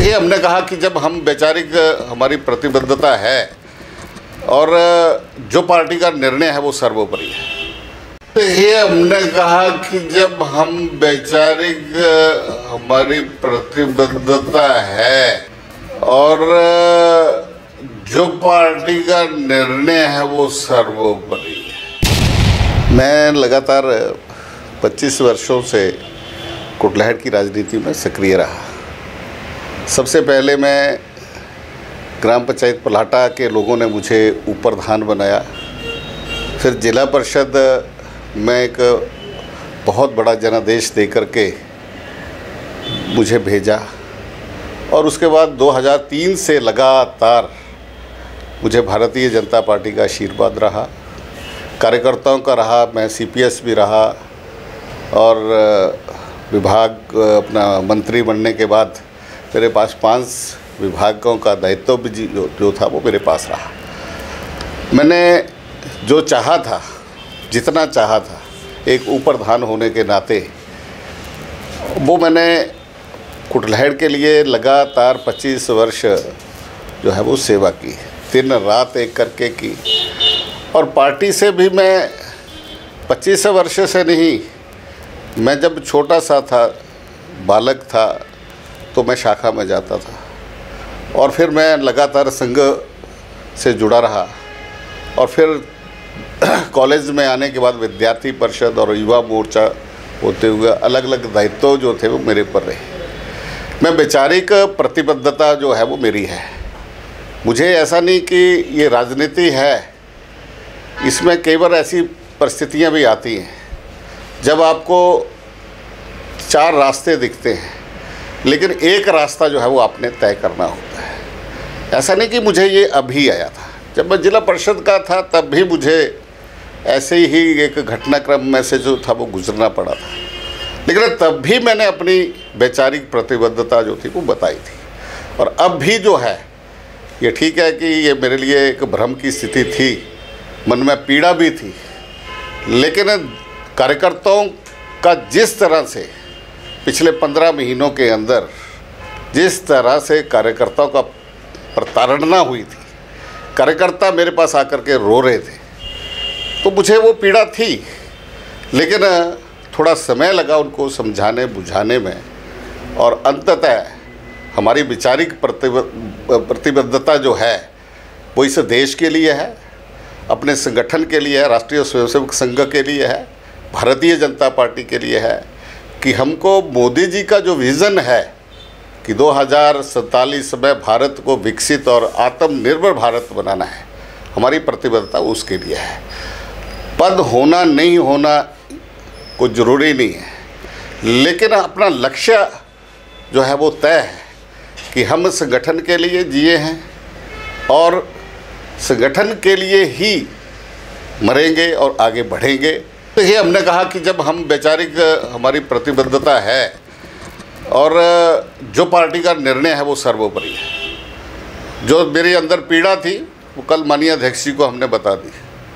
देखिए, हमने कहा कि जब हम वैचारिक हमारी प्रतिबद्धता है और जो पार्टी का निर्णय है वो सर्वोपरि है। देखिए, हमने कहा कि जब हम वैचारिक हमारी प्रतिबद्धता है और जो पार्टी का निर्णय है वो सर्वोपरि है। मैं लगातार 25 वर्षों से कुटलहट की राजनीति में सक्रिय रहा। सबसे पहले मैं ग्राम पंचायत पलाटा के लोगों ने मुझे ऊपर प्रधान बनाया, फिर जिला परिषद में एक बहुत बड़ा जनादेश दे करके मुझे भेजा और उसके बाद 2003 से लगातार मुझे भारतीय जनता पार्टी का आशीर्वाद रहा, कार्यकर्ताओं का रहा। मैं CPS भी रहा और विभाग अपना मंत्री बनने के बाद मेरे पास 5 विभागों का दायित्व भी जो था वो मेरे पास रहा। मैंने जो चाहा था, जितना चाहा था एक उप प्रधान होने के नाते, वो मैंने कुटलहट के लिए लगातार 25 वर्ष जो है वो सेवा की, दिन रात एक करके की। और पार्टी से भी मैं 25 वर्ष से नहीं, मैं जब छोटा सा था, बालक था, तो मैं शाखा में जाता था और फिर मैं लगातार संघ से जुड़ा रहा और फिर कॉलेज में आने के बाद विद्यार्थी परिषद और युवा मोर्चा होते हुए अलग अलग दायित्व जो थे वो मेरे पर रहे। मैं वैचारिक प्रतिबद्धता जो है वो मेरी है। मुझे ऐसा नहीं कि ये राजनीति है, इसमें कई बार ऐसी परिस्थितियां भी आती हैं जब आपको 4 रास्ते दिखते हैं लेकिन एक रास्ता जो है वो आपने तय करना होता है। ऐसा नहीं कि मुझे ये अभी आया था, जब मैं जिला परिषद का था तब भी मुझे ऐसे ही एक घटनाक्रम में से जो था वो गुजरना पड़ा था, लेकिन तब भी मैंने अपनी वैचारिक प्रतिबद्धता जो थी वो बताई थी। और अब भी जो है ये ठीक है कि ये मेरे लिए एक भ्रम की स्थिति थी, मन में पीड़ा भी थी, लेकिन कार्यकर्ताओं का जिस तरह से पिछले 15 महीनों के अंदर जिस तरह से कार्यकर्ताओं का प्रताड़ना हुई थी, कार्यकर्ता मेरे पास आकर के रो रहे थे, तो मुझे वो पीड़ा थी, लेकिन थोड़ा समय लगा उनको समझाने बुझाने में। और अंततः हमारी वैचारिक प्रतिबद्धता जो है वो इस देश के लिए है, अपने संगठन के लिए है, राष्ट्रीय स्वयंसेवक संघ के लिए है, भारतीय जनता पार्टी के लिए है कि हमको मोदी जी का जो विज़न है कि 2047 में भारत को विकसित और आत्मनिर्भर भारत बनाना है, हमारी प्रतिबद्धता उसके लिए है। पद होना नहीं होना कोई ज़रूरी नहीं है, लेकिन अपना लक्ष्य जो है वो तय है कि हम संगठन के लिए जिए हैं और संगठन के लिए ही मरेंगे और आगे बढ़ेंगे। तो ये हमने कहा कि जब हम वैचारिक हमारी प्रतिबद्धता है और जो पार्टी का निर्णय है वो सर्वोपरि है। जो मेरे अंदर पीड़ा थी वो कल माननीय अध्यक्ष जी को हमने बता दी,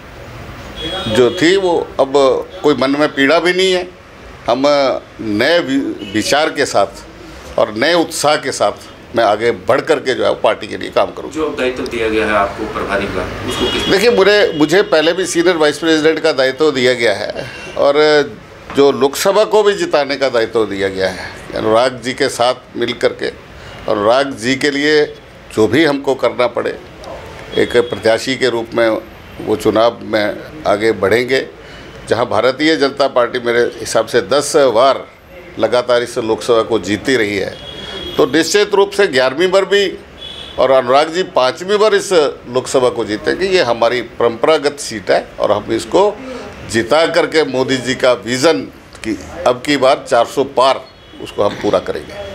जो थी वो अब कोई मन में पीड़ा भी नहीं है। हम नए विचार के साथ और नए उत्साह के साथ मैं आगे बढ़ करके जो है पार्टी के लिए काम करूँगा। जो दायित्व दिया गया है आपको प्रभारी का, उसको किस? देखिए, मुझे पहले भी सीनियर वाइस प्रेसिडेंट का दायित्व दिया गया है और जो लोकसभा को भी जिताने का दायित्व दिया गया है अनुराग जी के साथ मिल करके। अनुराग जी के लिए जो भी हमको करना पड़े, एक प्रत्याशी के रूप में वो चुनाव में आगे बढ़ेंगे। जहां भारतीय जनता पार्टी मेरे हिसाब से 10 बार लगातार इस लोकसभा को जीती रही है, तो निश्चित रूप से 11वीं बार भी और अनुराग जी 5वीं बार इस लोकसभा को जीतेंगे। ये हमारी परंपरागत सीट है और हम इसको जिता करके मोदी जी का विज़न की अब की बार 400 पार उसको हम पूरा करेंगे।